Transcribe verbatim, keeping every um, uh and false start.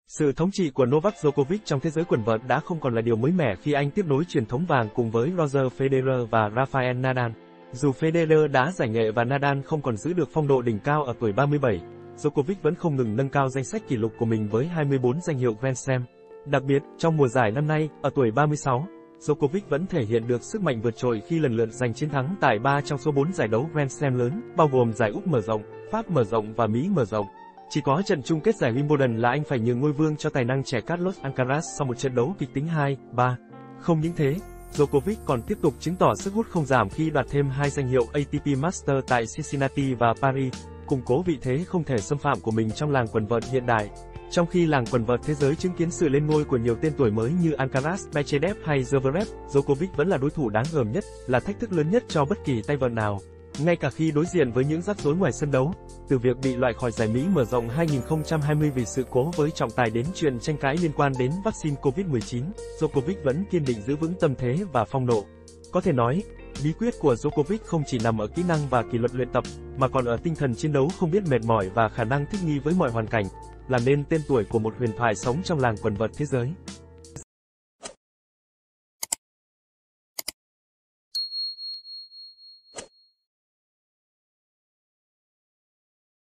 Sự thống trị của Novak Djokovic trong thế giới quần vợt đã không còn là điều mới mẻ khi anh tiếp nối truyền thống vàng cùng với Roger Federer và Rafael Nadal. Dù Federer đã giải nghệ và Nadal không còn giữ được phong độ đỉnh cao ở tuổi ba mươi bảy, Djokovic vẫn không ngừng nâng cao danh sách kỷ lục của mình với hai mươi bốn danh hiệu Grand Slam. Đặc biệt, trong mùa giải năm nay, ở tuổi ba mươi sáu, Djokovic vẫn thể hiện được sức mạnh vượt trội khi lần lượt giành chiến thắng tại ba trong số bốn giải đấu Grand Slam lớn, bao gồm giải Úc mở rộng, Pháp mở rộng và Mỹ mở rộng. Chỉ có trận chung kết giải Wimbledon là anh phải nhường ngôi vương cho tài năng trẻ Carlos Alcaraz sau một trận đấu kịch tính hai ba. Không những thế, Djokovic còn tiếp tục chứng tỏ sức hút không giảm khi đoạt thêm hai danh hiệu a tê pê Master tại Cincinnati và Paris, củng cố vị thế không thể xâm phạm của mình trong làng quần vợt hiện đại. Trong khi làng quần vợt thế giới chứng kiến sự lên ngôi của nhiều tên tuổi mới như Alcaraz, Medvedev hay Zverev, Djokovic vẫn là đối thủ đáng gờm nhất, là thách thức lớn nhất cho bất kỳ tay vợt nào. Ngay cả khi đối diện với những rắc rối ngoài sân đấu, từ việc bị loại khỏi giải Mỹ mở rộng hai không hai không vì sự cố với trọng tài đến chuyện tranh cãi liên quan đến vaccine Covid mười chín, Djokovic vẫn kiên định giữ vững tâm thế và phong độ. Có thể nói, bí quyết của Djokovic không chỉ nằm ở kỹ năng và kỷ luật luyện tập, mà còn ở tinh thần chiến đấu không biết mệt mỏi và khả năng thích nghi với mọi hoàn cảnh, làm nên tên tuổi của một huyền thoại sống trong làng quần vợt thế giới.